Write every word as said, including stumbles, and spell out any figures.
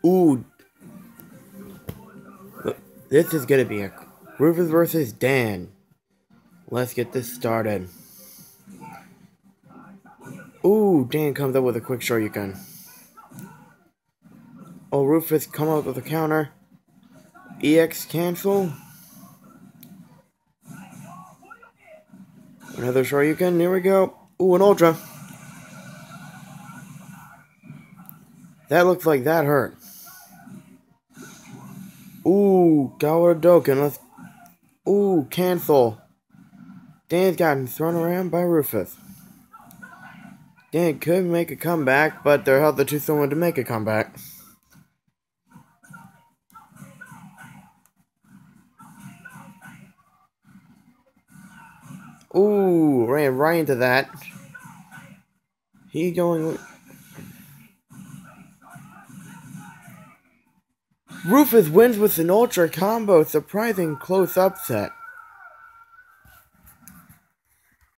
Ooh, this is gonna be a Rufus versus Dan. Let's get this started. Ooh, Dan comes up with a quick Shoryuken. Oh, Rufus come up with a counter. E X cancel. Another Shoryuken, here we go. Ooh, an Ultra. That looks like that hurt. Ooh, Gawadoken, let's... Ooh, cancel. Dan's gotten thrown around by Rufus. Dan could make a comeback, but they're held the two someone to make a comeback. Ooh, ran right into that. He going... Rufus wins with an Ultra combo, surprising close upset.